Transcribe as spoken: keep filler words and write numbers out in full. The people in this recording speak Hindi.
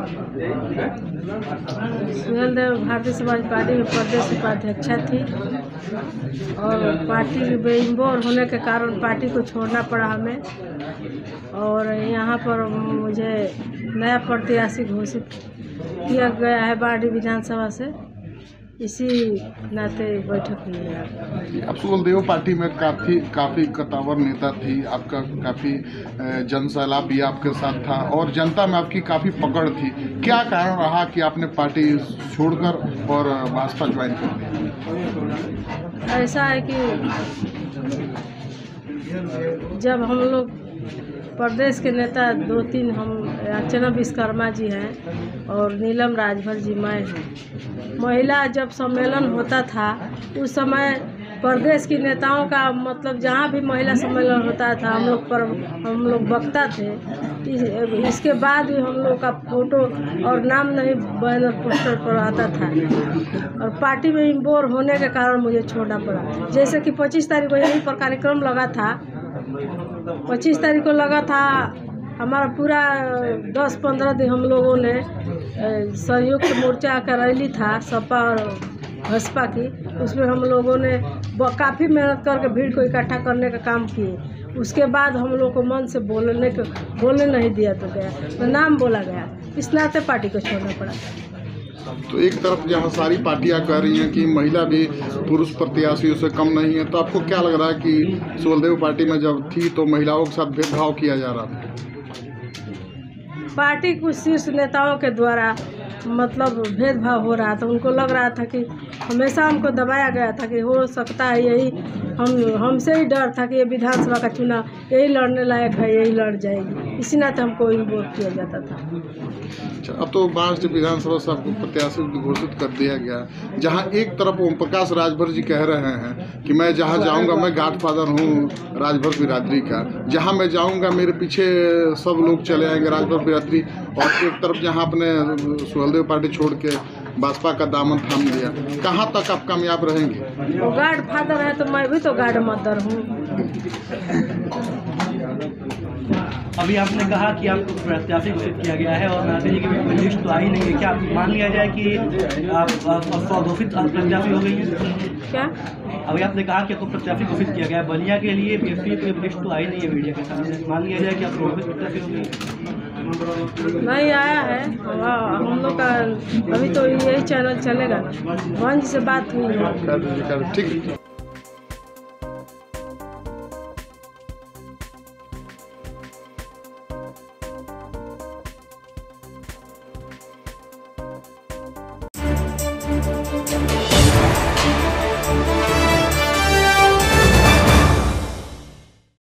सुहेल देव भारतीय समाज पार्टी में प्रदेश उपाध्यक्षा थी और पार्टी बेइंबोर होने के कारण पार्टी को छोड़ना पड़ा हमें। और यहाँ पर मुझे नया प्रत्याशी घोषित किया गया है बाड़ी विधानसभा से, इसी नाते बैठक हुई है। आप सुहेलदेव पार्टी में काफ़ी काफ़ी कद्दावर नेता थी, आपका काफ़ी जनसैलाब भी आपके साथ था और जनता में आपकी काफ़ी पकड़ थी। क्या कारण रहा कि आपने पार्टी छोड़कर और भाजपा ज्वाइन कर दी? ऐसा है कि जब हम लोग प्रदेश के नेता दो तीन, हम अर्चना विश्वकर्मा जी हैं और नीलम राजभर जी मैं हैं। महिला जब सम्मेलन होता था उस समय प्रदेश की नेताओं का मतलब जहाँ भी महिला सम्मेलन होता था हम लोग पर हम लोग बकता थे। इस, इसके बाद भी हम लोग का फोटो और नाम नहीं बैनर पोस्टर पर आता था और पार्टी में इंबोर होने के कारण मुझे छोड़ना पड़ा। जैसे कि पच्चीस तारीख को यहीं पर कार्यक्रम लगा था, पच्चीस तारीख को लगा था हमारा पूरा दस पंद्रह दिन हम लोगों ने संयुक्त मोर्चा का रैली था सपा और बसपा की, उसमें हम लोगों ने काफ़ी मेहनत करके भीड़ को इकट्ठा करने का काम किए। उसके बाद हम लोग को मन से बोलने को बोलने नहीं दिया तो गया तो नाम बोला गया, इस नाते पार्टी को छोड़ना पड़ा। तो एक तरफ जहाँ सारी पार्टियां कह रही हैं कि महिला भी पुरुष प्रत्याशियों से कम नहीं है, तो आपको क्या लग रहा है कि सुहेलदेव पार्टी में जब थी तो महिलाओं के साथ भेदभाव किया जा रहा था? पार्टी कुछ शीर्ष नेताओं के द्वारा मतलब भेदभाव हो रहा था। उनको लग रहा था कि हमेशा हमको दबाया गया था कि हो सकता है यही हम हमसे ही डर था कि ये विधानसभा का चुनाव यही लड़ने लायक है, यही लड़ जाएगी, इसी नाते हमको वोट किया जाता था। अच्छा, अब तो बांस विधानसभा से आपको प्रत्याशी घोषित कर दिया गया, जहां एक तरफ ओम प्रकाश राजभर जी कह रहे हैं कि मैं जहां जाऊंगा, मैं गॉडफादर हूं राजभर बिरादरी का, जहां मैं जाऊंगा मेरे पीछे सब लोग चले आएंगे राजभर बिरादरी। और एक तरफ जहां अपने सुहेलदेव पार्टी छोड़ के भाजपा का दामन थाम लिया, कहां तक आप कामयाब रहेंगे? वो गॉडफादर है तो मैं भी तो गॉड मदर हूँ। अभी आपने कहा कि आपको प्रत्याशी घोषित किया गया है और नाते जी की भी कोई लिस्ट तो आई नहीं है, क्या मान लिया जाए कि आप स्वघोषित प्रत्याशी हो गई हैं? क्या अभी आपने कहा कि आपको प्रत्याशी घोषित किया गया है, बलिया के लिए बीएसपी की लिस्ट तो आई नहीं है मीडिया के सामने, मान लिया जाए कि आप स्वघोषित प्रत्याशी हो गई? नहीं आया है हम लोग का, अभी तो यही चैनल चलेगा, वंश से बात हुई है। ठीक।